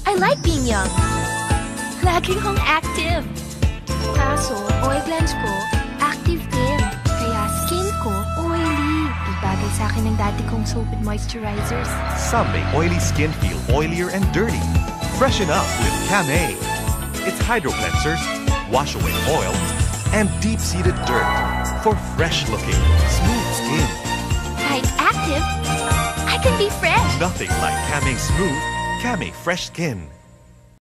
I like being young. Lagi akong active. Kaso, oil glands ko, active din. Kaya skin ko, oily. Di bagay sa akin ng dati kong soap and moisturizers. Some make oily skin feel oilier and dirty. Freshen up with Camay. Its hydro cleansers wash away oil and deep-seated dirt for fresh-looking, smooth skin. Kahit active, I can be fresh. Nothing like Camay Smooth, Camay Fresh Skin.